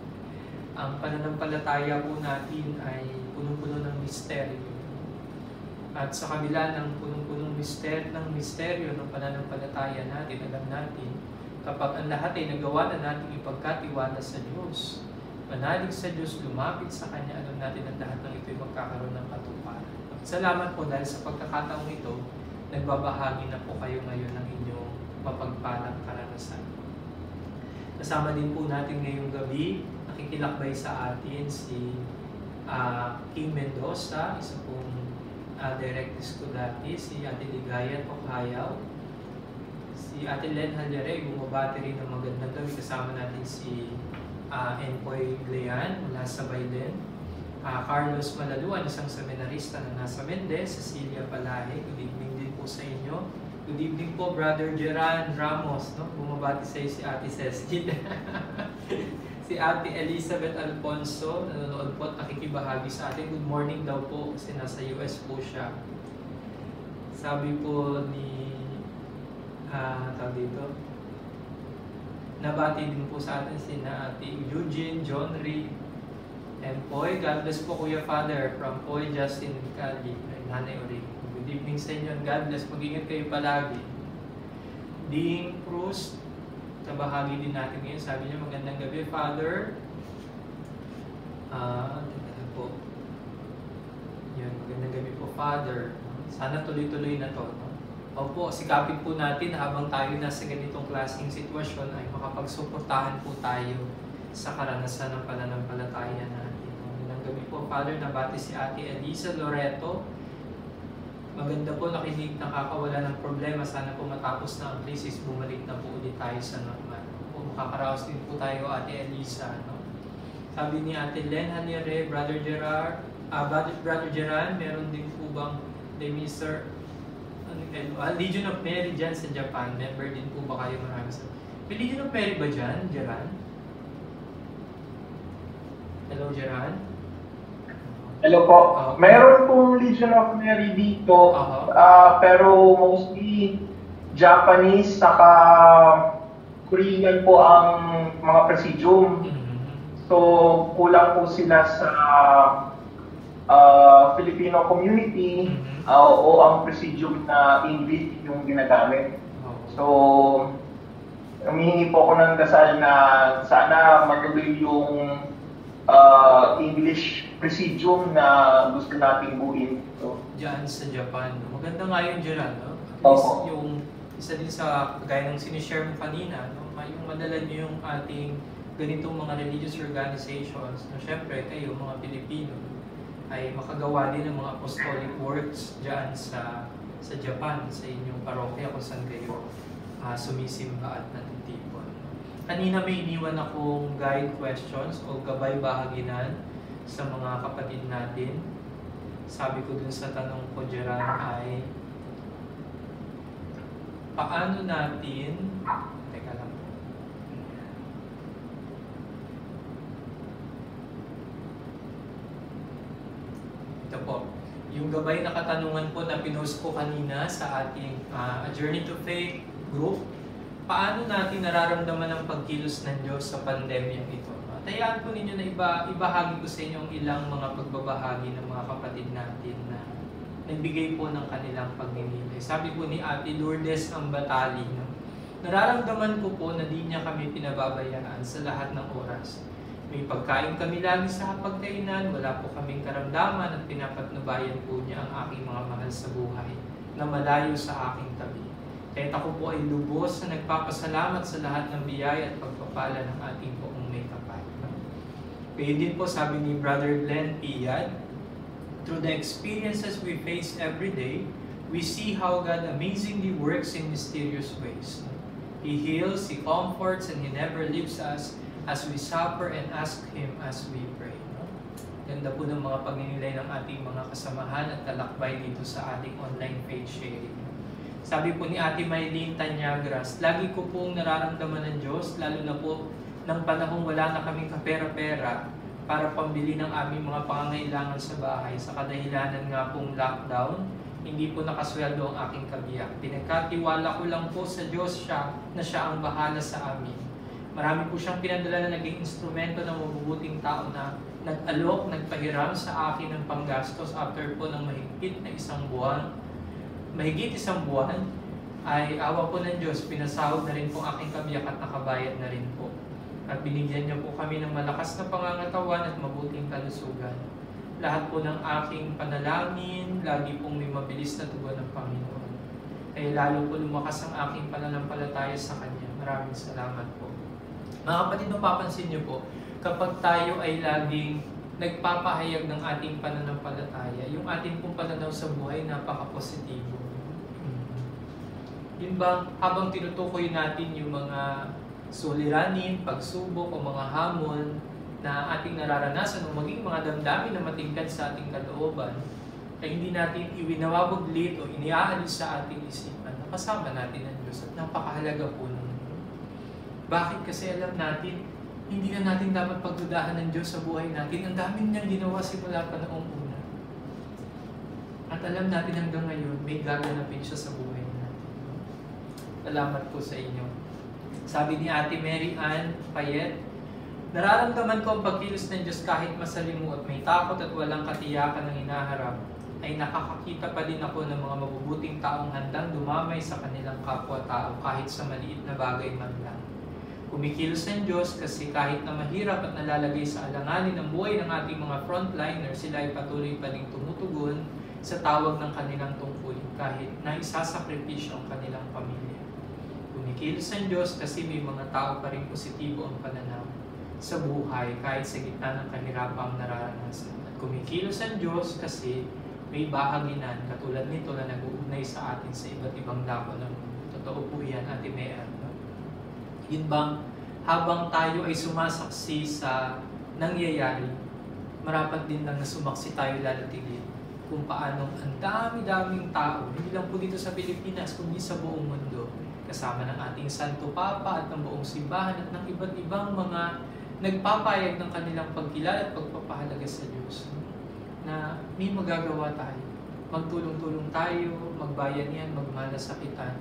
Ang pananampalataya po natin ay punong-puno ng misteryo. At sa kabila ng punong-punong misteryo ng pananampalataya natin, alam natin, kapag ang lahat ay nagawa na natin ipagkatiwala sa Diyos, manalig sa Diyos, lumapit sa Kanya, alam natin ang lahat ng ito ay magkakaroon ng katuparan. Salamat po dahil sa pagkakataong ito, nagbabahagi na po kayo ngayon ng inyong mapagpalang karanasan. Kasama din po natin ngayong gabi, nakikilakbay sa atin si King Mendoza, isa pong directress ko dati, si Ate Ligaya Tocayo, si Ate Len Halyare, bumabati rin ng magandang gabi. Kasama natin si Empoy Glean mula sa Biden, Carlos Malaluan, isang seminarista na nasa Mendez, Cecilia Palahe, good evening din po sa inyo. Good evening po, Brother Geran Ramos, no? Bumabati sa iyo si Ate Cecil. Si Ate Elizabeth Alfonso, nanonood po at nakikibahagi sa atin. Good morning daw po kasi nasa US po siya. Sabi po ni tawag dito, nabati din po sa atin sina Ate Eugene, John Ray, Empoy. God bless po Kuya Father from Poy, Justin, Cali, Nanay Ori. Good evening sa inyo. God bless. Mag-ingat kayo palagi. Ding Cruz, kabahagi din natin ngayon. Sabi niya, magandang gabi, Father. Po. Yan, magandang gabi po, Father. Sana tuloy-tuloy na to. No? Opo, sikapin po natin habang tayo nasa ganitong klaseng sitwasyon ay makapagsuportahan po tayo sa karanasan ng pananampalataya natin. Magandang gabi po, Father. Nabati si Ate Elisa Loreto. Maganda po, nakinig, nakakawala ng problema. Sana po matapos na ang crisis, bumalik na po ulit tayo sa normal. O makakaraos din po tayo, Ate Elisa. No? Sabi ni Ate Len Haniere, Brother Geran, meron din po bang Minister Legion of Mary dyan sa Japan? Member din po ba kayo? Maraming sa... May Legion of Mary ba dyan, Geran? Hello, Geran? Hello po. Mayroon pong Legion of Mary dito, pero mostly Japanese, saka Korean po ang mga presidium. So, kulang po sila sa Filipino community o ang presidium na English yung ginagamit. So, humihingi po ako ng dasal na sana matuloy yung English presidium na gusto nating buuin. So, diyan sa Japan. Maganda nga yung Geran, no? At least Opo. yung isa din sa gaya ng sinishare mo kanina, no? Yung madala niyo yung ating ganitong mga religious organizations, no? Siyempre kayo mga Pilipino ay makagawa din ng mga apostolic works diyan sa Japan, sa inyong parokya kung saan kayo sumisimba at natitipon. Kanina may iniwan akong guide questions o gabay bahaginan sa mga kapatid natin. Sabi ko dun sa tanong ko, Geran, ay paano natin, teka lang po. Ito po, yung gabay na katanungan po na pinost ko kanina sa ating A Journey to Faith group, paano natin nararamdaman ang pagkilos ng Diyos sa pandemyang ito? Tayaan po ninyo na ibahagi ko sa inyo ang ilang mga pagbabahagi ng mga kapatid natin na nagbigay po ng kanilang pagninilay. Sabi po ni Ate Lourdes ang Batali, no? Nararamdaman ko po na di niya kami pinababayaan sa lahat ng oras. May pagkain kami lagi sa hapagkainan, wala po kaming karamdaman at pinapatnubayan po niya ang aking mga mahal sa buhay na malayo sa aking tabi. Kahit ako po ay lubos na nagpapasalamat sa lahat ng biyaya at pagpapala ng ating poong may kapal. Kaya din po sabi ni Brother Glenn Piad, through the experiences we face every day, we see how God amazingly works in mysterious ways. He heals, He comforts, and He never leaves us as we suffer and ask Him as we pray. Ganda po ng mga pagninilay ng ating mga kasamahan at talakbay dito sa ating online faith sharing. Sabi po ni Ate Maylene Tanyagras, lagi ko pong nararamdaman ng Diyos, lalo na po ng panahong wala na kaming kapera-pera para pambili ng aming mga pangangailangan sa bahay. Sa kadahilanan nga pong lockdown, hindi po nakasweldo ang aking kabiyak. Pinagkatiwala ko lang po sa Diyos na siya ang bahala sa amin. Marami po siyang pinadala na naging instrumento ng mabubuting tao na nag-alok, nagpahiram sa akin ng panggastos after po ng mahigit isang buwan, ay awa po ng Diyos, pinasahod na rin po aking kabiyak at nakabayad na rin po. At binigyan niyo po kami ng malakas na pangangatawan at mabuting kalusugan. Lahat po ng aking panalangin, lagi pong may mabilis na tugon ng Panginoon. Kaya lalo po lumakas ang aking pananampalataya sa Kanya. Maraming salamat po. Mga kapatid, mapapansin niyo po, kapag tayo ay laging nagpapahayag ng ating pananampalataya, yung ating pong pananaw sa buhay napaka-positibo. Yun bang habang tinutukoy natin yung mga suliranin, pagsubok o mga hamon na ating nararanasan o maging mga damdamin na matingkad sa ating kalooban, ay hindi natin iwinawawaglit o iniaalis sa ating isipan na kasama natin ang Diyos at napakahalaga po nun. Bakit? Kasi alam natin, hindi na natin dapat pagdudahan ng Diyos sa buhay natin. Ang daming niyang ginawa simula pa noong una. At alam natin hanggang ngayon, may gaganapin siya sa buhay natin. Salamat po sa inyo. Sabi ni Ate Mary Ann Payet, nararamdaman ko ang pagkilos ng Diyos kahit masalimuot, may takot at walang katiyakan ng hinaharap, ay nakakakita pa din ako ng mga mabubuting taong handang dumamay sa kanilang kapwa-tao kahit sa maliit na bagay man lang. Kumikilos ng Diyos kasi kahit na mahirap at nalalagay sa alanganin ang buhay ng ating mga frontliners, sila ay patuloy pa din tumutugon sa tawag ng kanilang tungkulin kahit na isasakripisyo ang kanilang pamilya. Kumikilos ang Diyos kasi may mga tao pa rin positibo ang pananaw sa buhay kahit sa gitna ng kahirapang nararanasan. At kumikilos ang Diyos kasi may bahaginan katulad nito na nag-uugnay sa atin sa iba't ibang dako ng mundo. Totoo po yan, Ate Mea. Yun bang habang tayo ay sumasaksi sa nangyayari, marapat din lang na sumaksi tayo lalatigin kung paano ang dami-daming tao, hindi lang po dito sa Pilipinas, kundi sa buong mundo, kasama ng ating Santo Papa at ng buong simbahan at ng iba't ibang mga nagpapayag ng kanilang pagkilala at pagpapahalaga sa Diyos, na may magagawa tayo. Magtulong-tulong tayo, magbayanihan, magmalasakitan,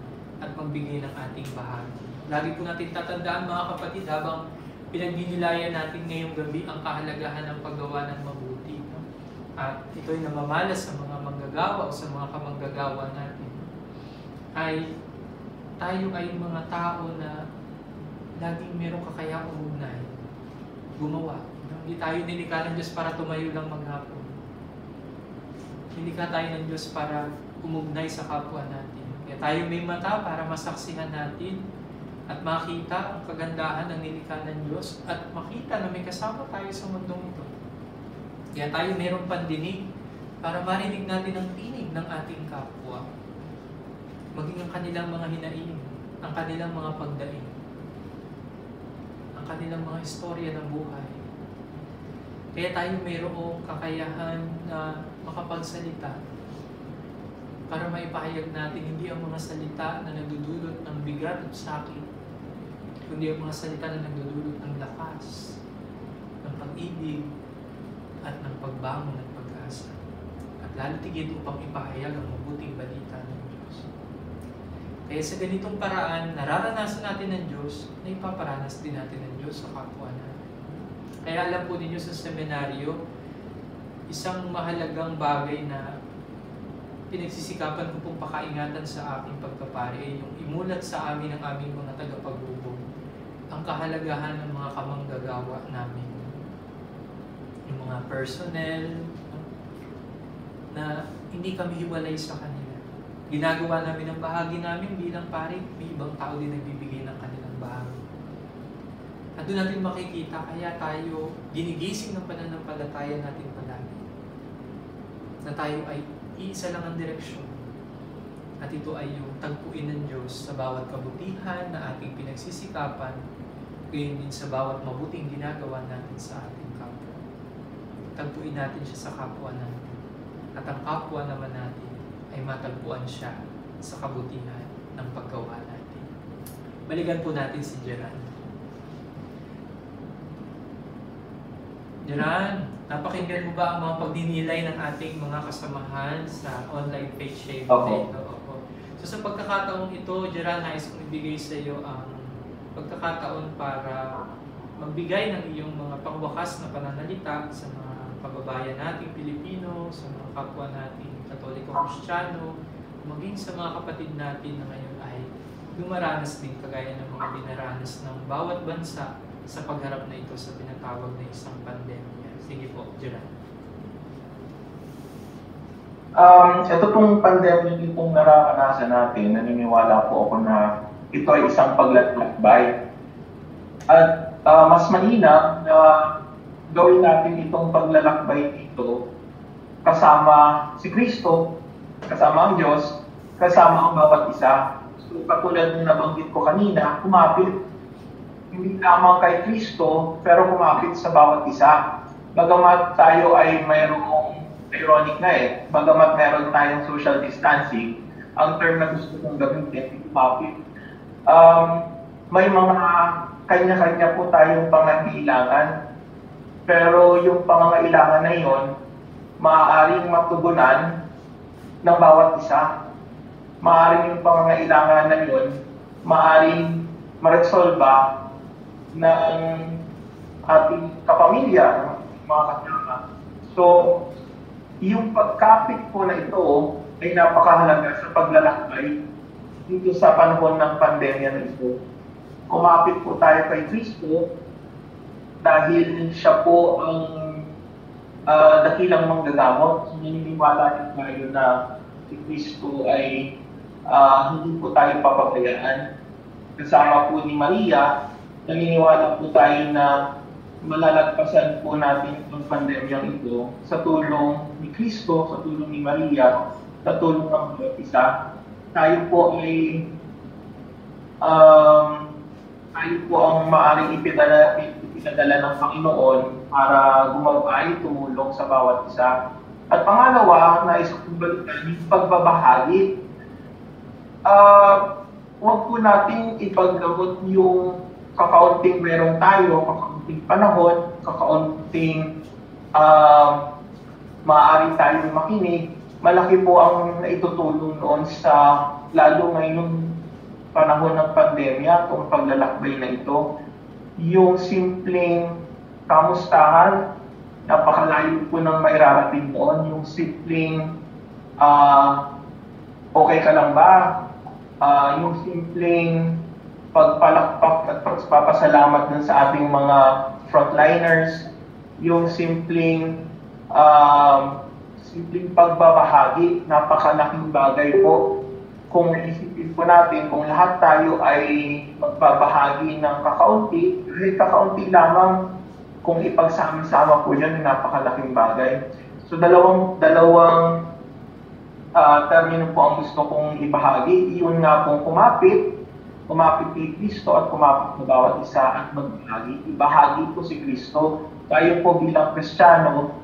at magbigay ng ating bahagi. Lagi po natin tatandaan mga kapatid habang pinagdinilayan natin ngayong gabi ang kahalagahan ng paggawa ng mabuti. No? At ito'y namamalas sa mga manggagawa o sa mga kamanggagawa natin. Ay tayo ay mga tao na laging merong kakayang umugnay, gumawa. Hindi tayo nilikha ng Diyos para tumayo lang maghapon. Nilikha tayo ng Diyos para umugnay sa kapwa natin. Kaya tayo may mata para masaksihan natin at makita ang kagandahan ng nilikha ng Diyos at makita na may kasama tayo sa mundong ito. Kaya tayo mayroong pandinig para marinig natin ang tinig ng ating kapwa. Maging ang kanilang mga hinaing, ang kanilang mga pagdaing, ang kanilang mga istorya ng buhay. Kaya tayo mayroong kakayahan na makapagsalita para maipahayag natin hindi ang mga salita na nagdudulot ng bigat at sakit, kundi ang mga salita na nagdudulot ng lakas, ng pag-ibig, at ng pagbangon at pag-asa. At lalo tigit upang ipahayag ang mabuting balita ng Diyos. Kaya sa ganitong paraan, nararanasan natin ng Diyos na ipaparanas din natin ng Diyos sa kapwa natin. Kaya alam po ninyo sa seminaryo, isang mahalagang bagay na pinagsisikapan ko pong pakaingatan sa aking pagpapari ay yung imulat sa amin ng aming mga tagapagubong ang kahalagahan ng mga kamanggagawa namin. Yung mga personnel na hindi kami hiwalay sa kanila. Ginagawa namin ang bahagi namin bilang pari, may ibang tao din nagbibigay ng kanilang bahagi. At doon natin makikita, kaya tayo ginigising ng pananampalataya natin palagi. Na tayo ay iisa lang ang direksyon. At ito ay yung tagpuin ng Diyos sa bawat kabutihan na ating pinagsisikapan, gayon din sa bawat mabuting ginagawa natin sa ating kapwa. Tagpuin natin siya sa kapwa natin. At ang kapwa naman natin ay matagpuan siya sa kabutihan ng paggawa natin. Balikan po natin si Geran. Geran, napakinggan mo ba ang mga pagdinilay ng ating mga kasamahan sa online page sharing dito? Opo. So sa pagkakataong ito, Geran, nais kong ibigay sa iyo ang pagkakataon para magbigay ng iyong mga pangwakas na pananalita sa mga kababayan nating Pilipino, sa mga kapwa nating Katoliko-Kristiyano, maging sa mga kapatid natin na ngayon ay dumaranas din kagaya ng mga dinaranas ng bawat bansa sa pagharap na ito sa tinatawag na isang pandemya. Sige po, Geran. Ito pong pandemya itong nararanasan natin, naniniwala po ako na ito ay isang paglalakbay. At mas mainam na gawin natin itong paglalakbay dito kasama si Kristo, kasama ang Diyos, kasama ang bawat isa. So katulad ng nabanggit ko kanina, kumapit hindi lamang kay Kristo, pero kumapit sa bawat isa. Bagamat tayo ay mayroong, ironic na bagamat meron tayong social distancing, ang term na gusto kong gamitin, kumapit. May mga kanya-kanya po tayong pangangailangan, pero yung pangangailangan na yon, maaaring matugunan ng bawat isa. Maaaring yung pangangailangan na yon, maaaring maresolba ng ating kapamilya, mga kasama. So, yung pagkapit po na ito ay napakahalaga sa paglalakbay dito sa panahon ng pandemya na ito. Kumapit po tayo kay Kristo dahil siya po ang dakilang manggagamot. Naniniwala tayo na si Kristo ay hindi po tayo papabayaan. Kasama po ni Maria, naniniwala po tayo na malalagpasan po natin itong pandemyang ito sa tulong ni Kristo, sa tulong ni Maria, sa tulong ng bawat isa. Tayo po ay tayo po ang maaaring ipinadala ng Panginoon para gumawa, tumulong sa bawat isa. At pangalawa, nais kong balikan yung pagbabahagi. Huwag po natin ipaggamot yung kakaunting meron tayo, kakaunting panahon, kakaunting maaari tayong makinig. Malaki po ang naitutulong noon sa lalo ngayon panahon ng pandemya, itong paglalakbay na ito, yung simpleng kamustahan, napakalayo po ng mairarating doon, yung simpleng okay ka lang ba? Yung simpleng pagpalakpak at pagpapasalamat dun sa ating mga frontliners, yung simpleng pagbabahagi, napakalaking bagay po. Kung isipin po natin, kung lahat tayo ay magbabahagi ng kakaunti, kahit kakaunti lamang, kung ipagsama-sama po yan, napakalaking bagay. So dalawang termino po ang gusto kong ibahagi. Iyon nga pong kumapit kay Kristo at kumapit na bawat isa at magbahagi. Ibahagi po si Kristo. Tayo po bilang Kristiyano,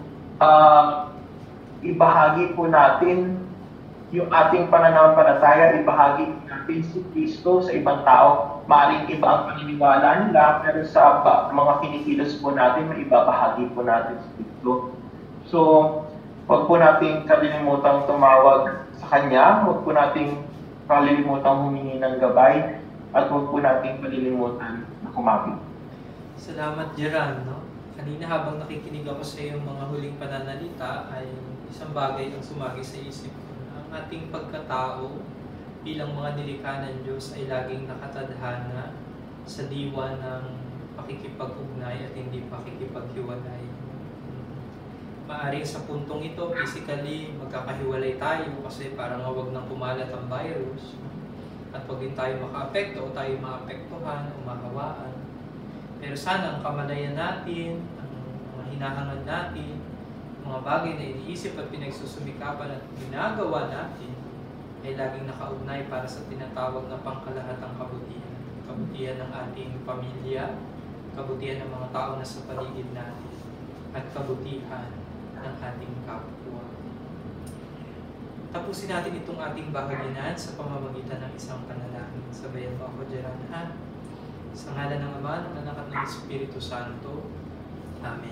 ibahagi po natin yung ating pananampalataya, ibahagi natin si Kristo sa ibang tao. Maaaring iba ang paniniwala nila, pero sa mga kinikilos po natin, may ibabahagi po natin si Kristo. So, huwag po natin kalilimutang tumawag sa Kanya, huwag po natin kalilimutang humingi ng gabay, at huwag po natin kalilimutan na kumapit. Salamat, Geran. No? Kanina habang nakikinig ako sa iyong mga huling pananalita, ay isang bagay ang sumagi sa isip ko. Ang ating pagkatao bilang mga nilikha ng Diyos ay laging nakatadhana sa diwa ng pakikipag-ugnay at hindi pakikipaghiwalay. Maaring sa puntong ito, physically, magkakahiwalay tayo kasi parang huwag nang kumalat ang virus at huwag din tayo maka-apekto o tayo maapektuhan o mahawaan. Pero sana ang kamalayan natin, ang mga hinahangad natin, mga bagay na iniisip at pinagsusumikapan at ginagawa natin ay laging nakaugnay para sa tinatawag na pangkalahatang kabutihan. Kabutihan ng ating pamilya, kabutihan ng mga tao na sa paligid natin, at kabutihan ng ating kapwa. Tapusin natin itong ating bahaginan sa pamamagitan ng isang panalangin. Sabayan mo ako, Geran, ha? Sa ngalan ng Ama, ng Anak at ng Espiritu Santo. Amen.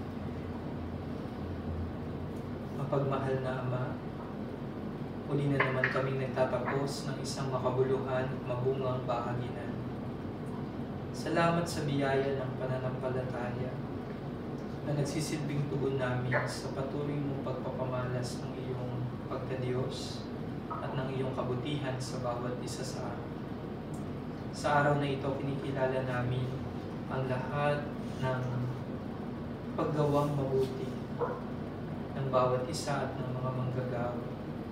Mapagmahal na Ama, uli na naman kaming nagtatapos ng isang makabuluhan at mabungang bahaginan. Salamat sa biyaya ng pananampalataya na nagsisilbing tugon namin sa patuloy mong pagpapamalas ng iyong pagkadiyos at ng iyong kabutihan sa bawat isa sa amin. Sa araw na ito, kinikilala namin ang lahat ng paggawang mabuti ng bawat isa at ng mga manggagawa.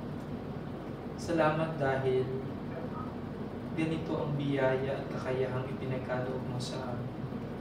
Salamat dahil ganito ang biyaya at kakayahang ipinagkaloob mo sa amin.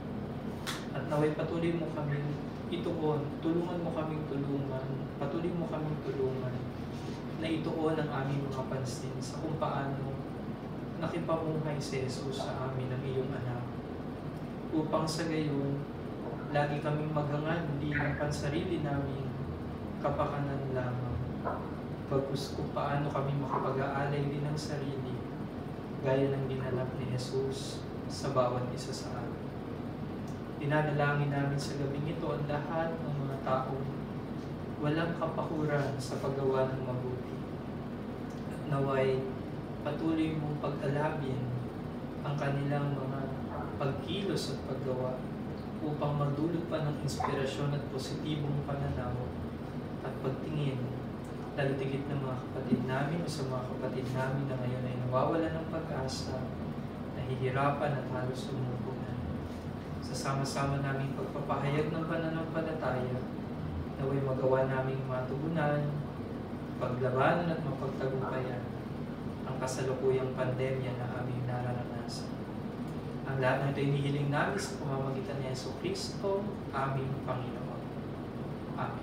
At naway patuloy mo kaming ituon, tulungan mo kaming tulungan, patuloy mo kaming tulungan na ituon ang aming mga pansin sa kung paano nakipamuhay si Jesus sa amin ng iyong anak. Upang sa gayon, lagi kaming maghangad hindi ng pansarili namin kapakanan lamang. Bagkus kung paano kami makapag-aalay din ng sarili gaya ng ginanap ni Jesus sa bawat isa sa amin. Dinadalangin namin sa gabing ito ang lahat ng mga taong walang kapakuran sa paggawa ng mabuti. At naway patuloy mong pag-alabin ang kanilang mga pagkilos at paggawa upang magdulot pa ng inspirasyon at positibong pananaw at pagtingin lalo tigit ng mga kapatid namin o sa mga kapatid namin na ngayon ay nawawalan ng pag-asa, nahihirapan at halos sumuko na. Sa sama-sama naming pagpapahayag ng pananampalataya, naway magawa naming matugunan, paglabanan at mapagtagumpayan ang kasalukuyang pandemya na aming nararanasan. Ang lahat ng ito inihiling namin sa pamamagitan ni Jesucristo, aming Panginoon. Amen.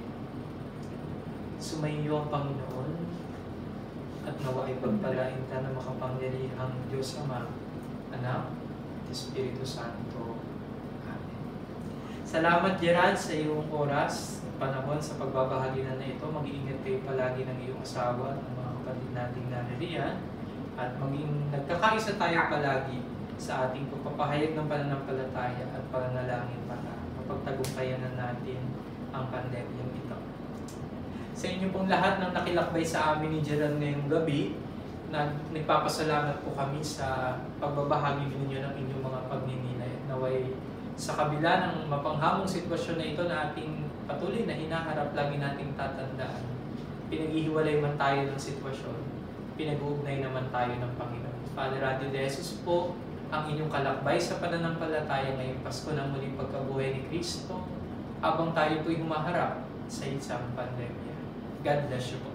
Sumainyo ang Panginoon at nawa ay pagpalain ka na makapangyarihang Diyos Ama, Anak, Espiritu Santo. Amen. Salamat, Geran, sa iyong oras, panahon sa pagbabahaginan na ito. Mag-iingat kayo palagi ng iyong asawa at ng mga kapatid nating naririyan at maging nagkakaisa tayo palagi sa ating pagpapahayag ng pananampalataya at pananalangin para mapagtagumpayan na natin ang pandemyang ito. Sa inyo pong lahat ng nakilakbay sa amin ni Geran ngayong gabi, nagpapasalamat po kami sa pagbabahagi ninyo ng inyong mga pagninilay. Naway sa kabila ng mapanghamong sitwasyon na ito na ating patuloy na hinaharap, lagi nating tatandaan. Pinaghihiwalay man tayo ng sitwasyon, pinag-uugnay naman tayo ng Panginoon. Father Radio de Jesus po, ang inyong kalakbay sa pananampalataya ngayong Pasko ng muling pagkabuhay ni Kristo, habang tayo po'y humaharap sa isang pandemya. God bless you po.